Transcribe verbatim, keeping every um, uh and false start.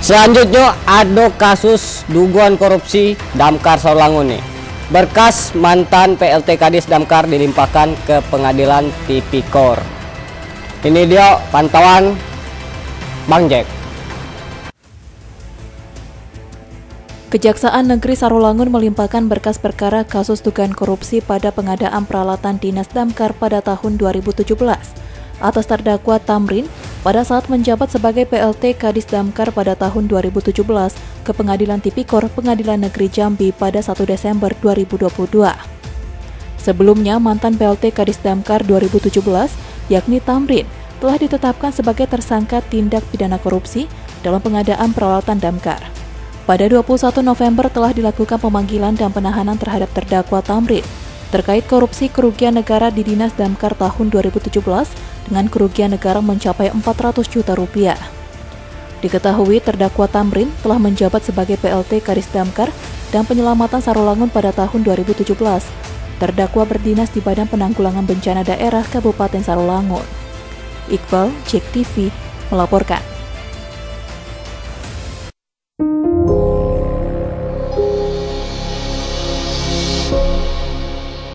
Selanjutnya ada kasus dugaan korupsi Damkar Sarolangun nih. Berkas mantan P L T Kadis Damkar dilimpahkan ke Pengadilan Tipikor. Ini dia pantauan Bang Jack. Kejaksaan Negeri Sarolangun melimpahkan berkas perkara kasus dugaan korupsi pada pengadaan peralatan Dinas Damkar pada tahun dua ribu tujuh belas atas terdakwa Tamrin pada saat menjabat sebagai P L T Kadis Damkar pada tahun dua ribu tujuh belas ke Pengadilan Tipikor Pengadilan Negeri Jambi pada satu Desember dua ribu dua puluh dua. Sebelumnya, mantan P L T Kadis Damkar dua ribu tujuh belas, yakni Tamrin, telah ditetapkan sebagai tersangka tindak pidana korupsi dalam pengadaan peralatan damkar. Pada dua puluh satu November telah dilakukan pemanggilan dan penahanan terhadap terdakwa Tamrin terkait korupsi kerugian negara di Dinas Damkar tahun dua ribu tujuh belas dengan kerugian negara mencapai empat ratus juta rupiah. Diketahui terdakwa Tamrin telah menjabat sebagai P L T Kadis Damkar dan Penyelamatan Sarolangun pada tahun dua ribu tujuh belas. Terdakwa berdinas di Badan Penanggulangan Bencana Daerah Kabupaten Sarolangun. Iqbal, Jack T V, melaporkan.